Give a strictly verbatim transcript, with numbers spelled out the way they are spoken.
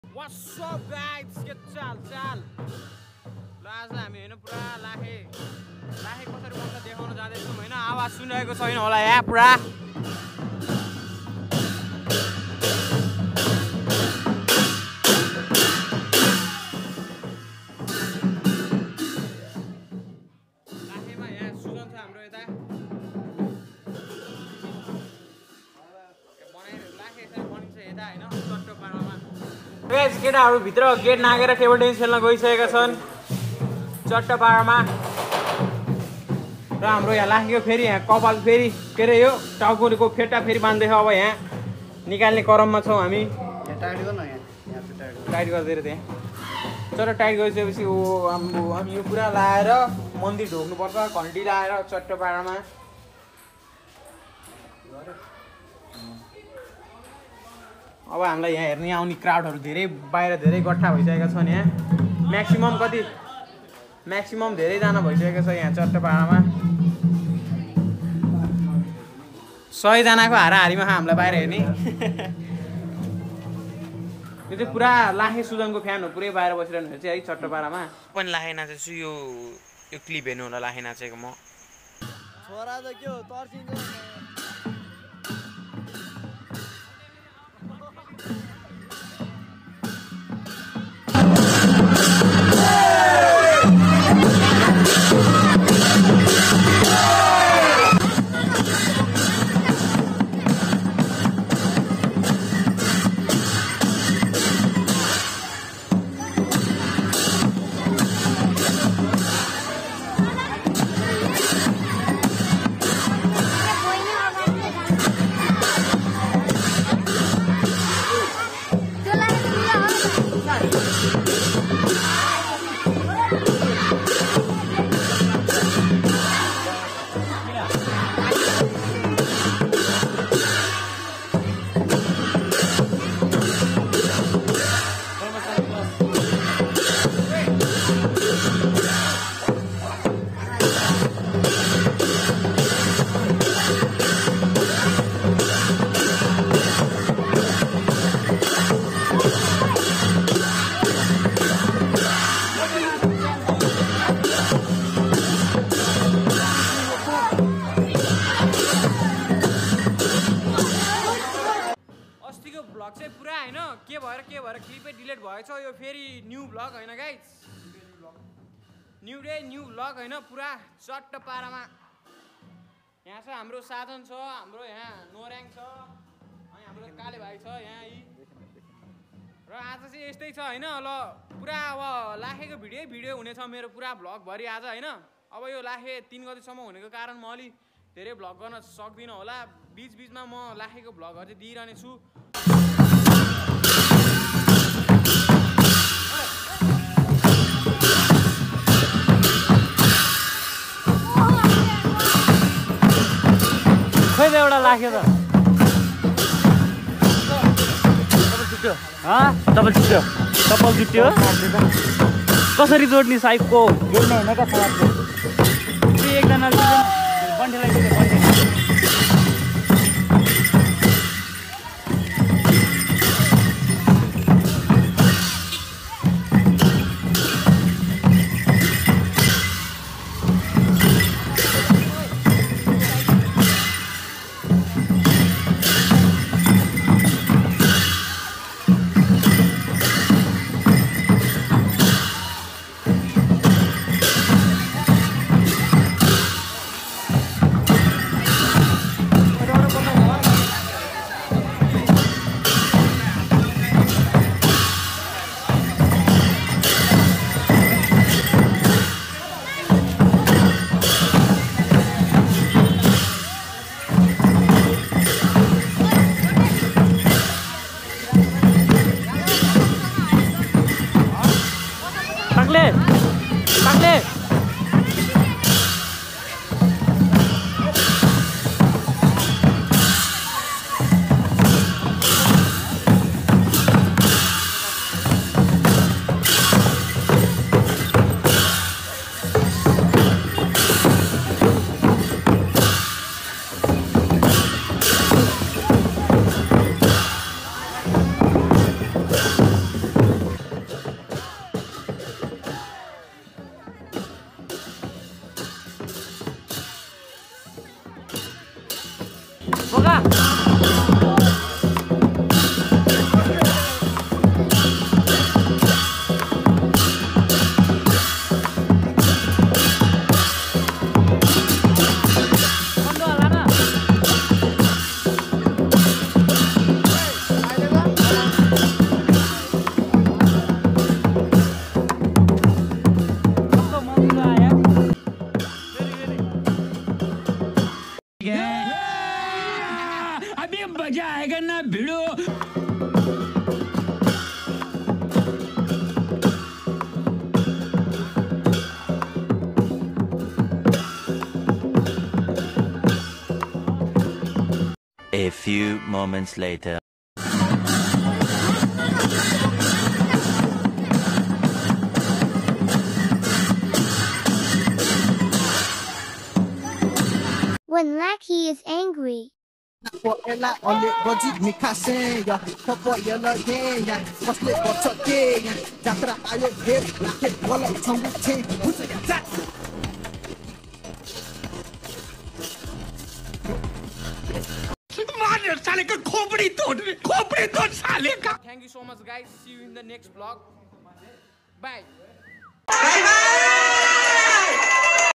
What's up guys? के चाल चाल ल आज हामी हैन पुरा लाखे लाखे कसरी बन्छ देखाउन जाँदैछौँ हैन आवाज सुनिरहेको छैन होला यहाँ पुरा लाखेमा यहाँ सुजन छ हाम्रो यता बनाइ लाखे यसरी बनिन्छ यता हैन चट्टो पारामा गाइस केटाहरु भित्र गेट नागेर टेबल टेनिस खेल्न गइसकेका छन् चट्टपाडामा र हाम्रो यहाँ लाखेको फेरि यहाँ कपाल फेरि के अरे यो टाउकोको फेटा फेरि बाँध्दैछ अब यहाँ निकाल्ने क्रममा छौँ हामी टाइट गर्न यहाँ यहाँ टाइट टाइट गरिदिएर त्यहाँ तर टाइट गरिसकेपछि ओ हाम्रो हामी यो पुरा लाएर मन्दिर ढोक्नुपर्छ घन्टी लाएर चट्टपाडामा अब हामीलाई यहाँ हेर्ने आउने क्राउडहरू धेरै बाहिर धेरै गट्ठा भइसकेका छन् यहाँ म्याक्सिमम कति म्याक्सिमम धेरैजना भइसकेको छ यहाँ चट्टपाडामा सयजनाको हाराहारीमा हामीलाई बाहिर हेर्ने यो चाहिँ पुरा लाखे सुजनको फ्यान हो पुरै बाहिर बसिरहनु हुन्छ है चट्टपाडामा पनि लाखे नाचेछु यो यो क्लिप हेर्नु होला लाखे नाचेको म छोरा त के हो तर्सिन्छ भ्लग चाहिँ पुरा हैन के भएर के भएर क्लिपै डिलिट भएछ यो फेरि न्यू भ्लग हैन guys new day new vlog हैन पुरा चट्ट पारामा यहाँ छ हाम्रो साधन छ हाम्रो यहाँ नोर्याङ छ अनि हाम्रो काले भाइ छ यहाँ यी र आज चाहिँ यस्तै छ हैन ल पुरा अब लाखेको भिडियो भिडियो हुनेछ मेरो पुरा भ्लग भरि आज हैन अब यो लाखे तीन गतेसम्म हुनेको कारण म अलि धेरै भ्लग गर्न सक्दिनँ होला बीच बीचमा म लाखेको भ्लगहरु चाहिँ दिइरहने छु खै त एउटा लाखे त डबल छुट्यो डबल छुट्यो कसरी जोड्ने साइपको जोड्ने होइन त एकजना बन्ठेलाई बन्ठे few moments later. When Lackey is angry. Thank you so much, guys. See you in the next vlog. Bye. Bye bye.